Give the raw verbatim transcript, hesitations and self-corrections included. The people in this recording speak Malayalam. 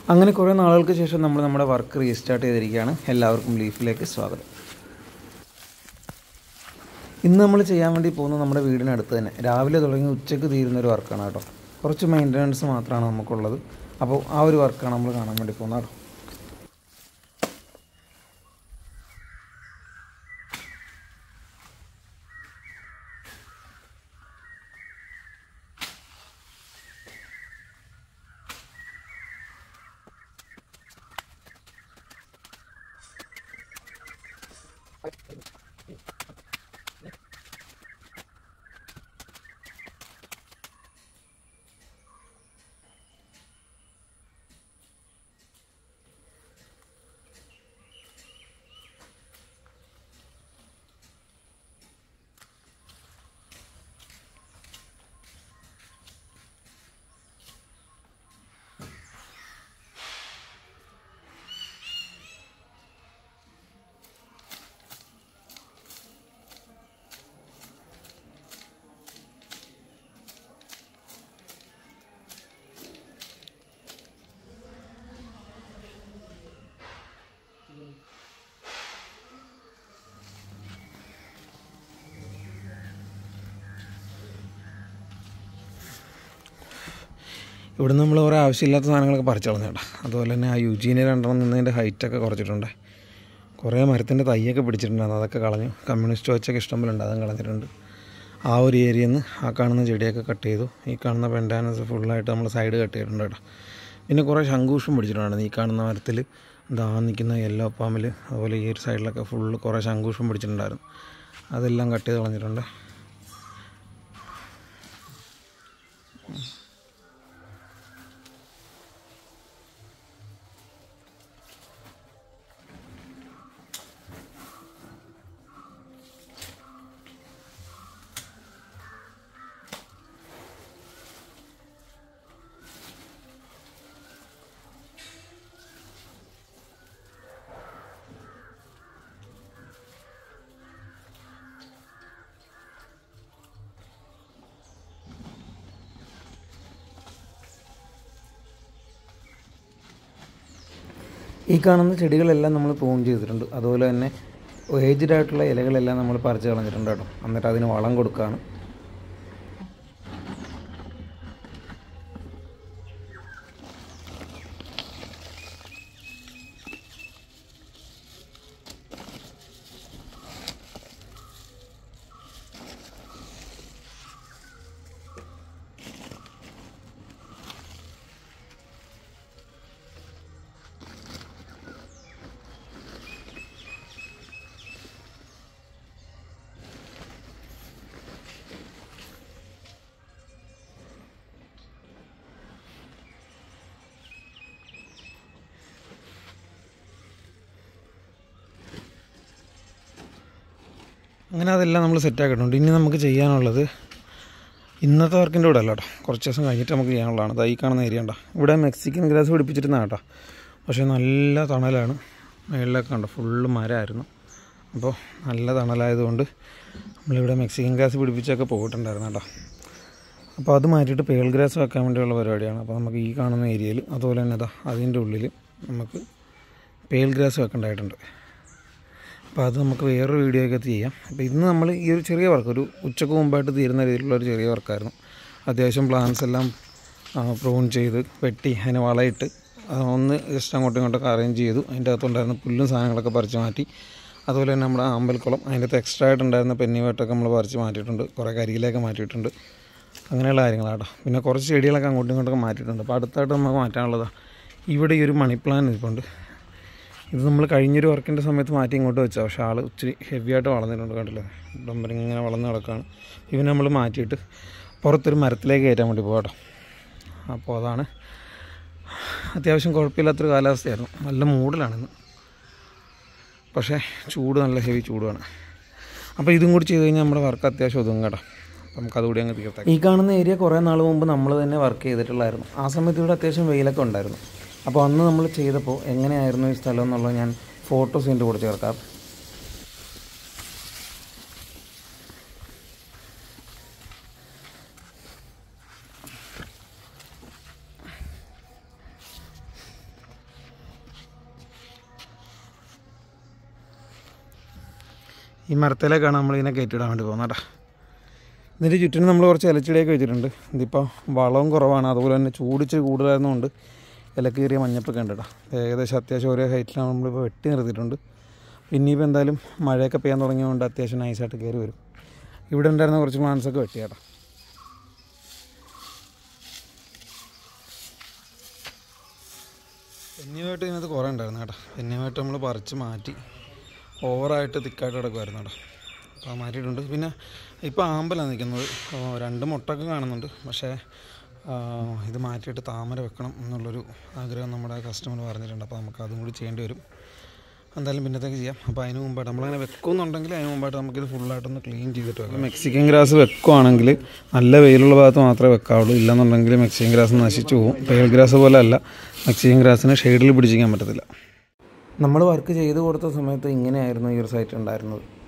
അങ്ങനെ കുറേ നാളുകൾക്ക് ശേഷം നമ്മൾ നമ്മുടെ വർക്ക് റീസ്റ്റാർട്ട് ചെയ്തിരിക്കുകയാണ്. എല്ലാവർക്കും ലീഫിലേക്ക് സ്വാഗതം. ഇന്ന് നമ്മൾ ചെയ്യാൻ വേണ്ടി പോകുന്നത് നമ്മുടെ വീടിനടുത്ത് തന്നെ രാവിലെ തുടങ്ങി ഉച്ചയ്ക്ക് തീരുന്നൊരു വർക്കാണ് കേട്ടോ. കുറച്ച് മെയിൻ്റനൻസ് മാത്രമാണ് നമുക്കുള്ളത്. അപ്പോൾ ആ ഒരു വർക്കാണ് നമ്മൾ കാണാൻ വേണ്ടി പോകുന്നത് കേട്ടോ. ഇവിടെ നമ്മൾ കുറേ ആവശ്യമില്ലാത്ത സാധനങ്ങളൊക്കെ പറിച്ചു കളഞ്ഞു കേട്ടോ. അതുപോലെ തന്നെ ആ യുജീനെ രണ്ടെണ്ണം നിന്നതിൻ്റെ ഹൈറ്റൊക്കെ കുറച്ചിട്ടുണ്ട്. കുറേ മരത്തിൻ്റെ തൈയൊക്കെ പിടിച്ചിട്ടുണ്ടായിരുന്നു, അതൊക്കെ കളഞ്ഞു. കമ്മ്യൂണിസ്റ്റ് വെച്ചൊക്കെ ഇഷ്ടംപോലെ അതും കളഞ്ഞിട്ടുണ്ട്. ആ ഒരു ഏരിയയിൽ നിന്ന് ആ കാണുന്ന ചെടിയൊക്കെ കട്ട് ചെയ്തു. ഈ കാണുന്ന പെൻഡാനസ് ഫുള്ളായിട്ട് നമ്മൾ സൈഡ് കട്ട് ചെയ്തിട്ടുണ്ട് കേട്ടോ. പിന്നെ കുറേ ശംഖൂഷം പിടിച്ചിട്ടുണ്ടായിരുന്നു. ഈ കാണുന്ന മരത്തിൽ ദാ നിൽക്കുന്ന യെല്ലോ പാമ്പിൽ, അതുപോലെ ഈ ഒരു സൈഡിലൊക്കെ ഫുള്ള് കുറേ ശംഖൂഷം പിടിച്ചിട്ടുണ്ടായിരുന്നു. അതെല്ലാം കട്ട് ചെയ്ത് കളഞ്ഞിട്ടുണ്ട്. ഈ കാണുന്ന ചെടികളെല്ലാം നമ്മൾ പ്രൂൺ ചെയ്തിട്ടുണ്ട്. അതുപോലെ തന്നെ ഏജ്ഡ് ആയിട്ടുള്ള ഇലകളെല്ലാം നമ്മൾ പറിച്ച് കളഞ്ഞിട്ടുണ്ട് കേട്ടോ. എന്നിട്ട് അതിന് വളം കൊടുക്കുകയാണ്. അങ്ങനെ അതെല്ലാം നമ്മൾ സെറ്റാക്കിയിട്ടുണ്ട്. ഇനി നമുക്ക് ചെയ്യാനുള്ളത് ഇന്നത്തെ വർക്കിൻ്റെ കൂടെ അല്ല കേട്ടോ, കുറച്ച് ദിവസം കഴിഞ്ഞിട്ട് നമുക്ക് ചെയ്യാനുള്ളതാണ്. അത് ഈ കാണുന്ന ഏരിയ ഉണ്ടോ, ഇവിടെ മെക്സിക്കൻ ഗ്രാസ് പിടിപ്പിച്ചിരുന്നതാണ് കേട്ടോ. പക്ഷേ നല്ല തണലാണ്. മേളിലൊക്കെ കണ്ടോ ഫുള്ള് മരമായിരുന്നു. അപ്പോൾ നല്ല തണലായതുകൊണ്ട് നമ്മളിവിടെ മെക്സിക്കൻ ഗ്രാസ് പിടിപ്പിച്ചൊക്കെ പോയിട്ടുണ്ടായിരുന്നു കേട്ടോ. അപ്പോൾ അത് മാറ്റിയിട്ട് പേൾ ഗ്രാസ് വെക്കാൻ വേണ്ടിയുള്ള പരിപാടിയാണ്. അപ്പോൾ നമുക്ക് ഈ കാണുന്ന ഏരിയയിൽ, അതുപോലെ തന്നെ അതാ അതിൻ്റെ ഉള്ളിൽ നമുക്ക് പേൾ ഗ്രാസ് വെക്കേണ്ടതായിട്ടുണ്ട്. അപ്പോൾ അത് നമുക്ക് വേറൊരു വീഡിയോ ഒക്കെ ചെയ്യാം. അപ്പോൾ ഇന്ന് നമ്മൾ ഈ ഒരു ചെറിയ വർക്ക്, ഒരു ഉച്ചക്ക് മുമ്പായിട്ട് തീരുന്ന രീതിയിലുള്ളൊരു ചെറിയ വർക്കായിരുന്നു. അത്യാവശ്യം പ്ലാന്റ്സ് എല്ലാം പ്രൂൺ ചെയ്ത് വെട്ടി അതിന് വളയിട്ട് ഒന്ന് ജസ്റ്റ് അങ്ങോട്ടും ഇങ്ങോട്ടൊക്കെ അറേഞ്ച് ചെയ്തു. അതിൻ്റെ അകത്തുണ്ടായിരുന്ന പുല്ലും സാധനങ്ങളൊക്കെ പറിച്ച് മാറ്റി. അതുപോലെ തന്നെ നമ്മുടെ ആമ്പൽക്കുളം, അതിൻ്റെ അകത്ത് എക്സ്ട്രാ ആയിട്ടുണ്ടായിരുന്ന പെന്നിവേട്ടൊക്കെ നമ്മൾ പറിച്ച് മാറ്റിയിട്ടുണ്ട്. കുറേ കരിയിലൊക്കെ മാറ്റിയിട്ടുണ്ട്. അങ്ങനെയുള്ള കാര്യങ്ങളാട്ടോ. പിന്നെ കുറച്ച് ചെടികളൊക്കെ അങ്ങോട്ടും ഇങ്ങോട്ടൊക്കെ മാറ്റിയിട്ടുണ്ട്. അപ്പോൾ അടുത്തായിട്ട് നമുക്ക് മാറ്റാനുള്ളതാണ് ഇവിടെ ഈ ഒരു മണി പ്ലാൻ ഇരിപ്പുണ്ട്. ഇത് നമ്മൾ കഴിഞ്ഞൊരു വർക്കിൻ്റെ സമയത്ത് മാറ്റി ഇങ്ങോട്ട് വെച്ചാൽ, പക്ഷേ ആൾ ഇച്ചിരി ഹെവി ആയിട്ട് വളർന്നിട്ടുണ്ട് കണ്ടില്ലേ. ഡംബർ ഇങ്ങനെ വളർന്ന് കിടക്കുകയാണ്. ഇവന് നമ്മൾ മാറ്റിയിട്ട് പുറത്തൊരു മരത്തിലേക്ക് കയറ്റാൻ വേണ്ടി പോകാം കേട്ടോ. അപ്പോൾ അതാണ്. അത്യാവശ്യം കുഴപ്പമില്ലാത്തൊരു കാലാവസ്ഥയായിരുന്നു. നല്ല മൂടലാണിന്ന്, പക്ഷേ ചൂട് നല്ല ഹെവി ചൂടുമാണ്. അപ്പോൾ ഇതും കൂടി ചെയ്ത് കഴിഞ്ഞാൽ നമ്മുടെ വർക്ക് അത്യാവശ്യം ഒതുങ്ങും കേട്ടോ. നമുക്കതുകൂടി അങ്ങ് തീർത്താം. ഈ കാണുന്ന ഏരിയ കുറേ നാൾ മുമ്പ് നമ്മൾ തന്നെ വർക്ക് ചെയ്തിട്ടുള്ളായിരുന്നു. ആ സമയത്ത് ഇവിടെ അത്യാവശ്യം വെയിലൊക്കെ ഉണ്ടായിരുന്നു. അപ്പോൾ അന്ന് നമ്മൾ ചെയ്തപ്പോൾ എങ്ങനെയായിരുന്നു ഈ സ്ഥലം എന്നുള്ളത് ഞാൻ ഫോട്ടോസ് ഇതിൻ്റെ കൂടെ ചേർക്കാം. ഈ മരത്തിലേക്കാണ് നമ്മളിതിനെ കയറ്റിയിടാൻ വേണ്ടി പോകുന്നത് കേട്ടോ. ഇതിൻ്റെ ചുറ്റിനും നമ്മൾ കുറച്ച് ഇലച്ചെടിയൊക്കെ വെച്ചിട്ടുണ്ട്. ഇതിപ്പോൾ വളവും കുറവാണ്, അതുപോലെ തന്നെ ചൂടിച്ച് കൂടുതലായിരുന്നുകൊണ്ട് ഇലക്കീറിയ മഞ്ഞപ്പൊക്കെ ഉണ്ട് കേട്ടോ. ഏകദേശം അത്യാവശ്യം ഒരേ ഹൈറ്റിലാണ് നമ്മളിപ്പോൾ വെട്ടി നിർത്തിയിട്ടുണ്ട്. ഇനിയിപ്പോൾ എന്തായാലും മഴയൊക്കെ പെയ്യാൻ തുടങ്ങിയതുകൊണ്ട് അത്യാവശ്യം നൈസായിട്ട് കയറി വരും. ഇവിടെ ഉണ്ടായിരുന്ന കുറച്ച് പ്ലാന്റ്സൊക്കെ വെട്ടി കേട്ടോ. പെന്നിയുമായിട്ട് ഇതിനകത്ത് കുറേ ഉണ്ടായിരുന്നു കേട്ടോ. പെന്നിയുമായിട്ട് നമ്മൾ പറിച്ച് മാറ്റി, ഓവറായിട്ട് തിക്കായിട്ട് കിടക്കുമായിരുന്നു കേട്ടോ. അപ്പോൾ മാറ്റിയിട്ടുണ്ട്. പിന്നെ ഇപ്പോൾ ആമ്പലാണ് നിൽക്കുന്നത്. രണ്ട് മുട്ടൊക്കെ കാണുന്നുണ്ട്. പക്ഷേ ഇത് മാറ്റിയിട്ട് താമര വെക്കണം എന്നുള്ളൊരു ആഗ്രഹം നമ്മുടെ കസ്റ്റമർ പറഞ്ഞിട്ടുണ്ട്. അപ്പോൾ നമുക്ക് അതും കൂടി ചെയ്യേണ്ടി വരും. എന്തായാലും പിന്നത്തേക്ക് ചെയ്യാം. അപ്പോൾ അതിന് മുമ്പായിട്ട് നമ്മളങ്ങനെ വെക്കുമെന്നുണ്ടെങ്കിൽ അതിന് മുമ്പായിട്ട് നമുക്കിത് ഫുള്ളായിട്ടൊന്ന് ക്ലീൻ ചെയ്തിട്ട് വെക്കാം. മെക്സിക്കൻ ഗ്രാസ് വെക്കുവാണെങ്കിൽ നല്ല വെയിലുള്ള ഭാഗത്ത് മാത്രമേ വെക്കാവുള്ളൂ. ഇല്ലെന്നുണ്ടെങ്കിൽ മെക്സിക്കൻ ഗ്രാസ് നശിച്ചു പോകും. പേൾ ഗ്രാസ് പോലെ അല്ല, മെക്സിക്കൻ ഗ്രാസിന് ഷെയ്ഡിൽ പിടിച്ചിരിക്കാൻ പറ്റത്തില്ല. നമ്മൾ വർക്ക് ചെയ്ത് കൊടുത്ത സമയത്ത് ഇങ്ങനെയായിരുന്നു ഈ ഒരു സൈറ്റ് ഉണ്ടായിരുന്നത്.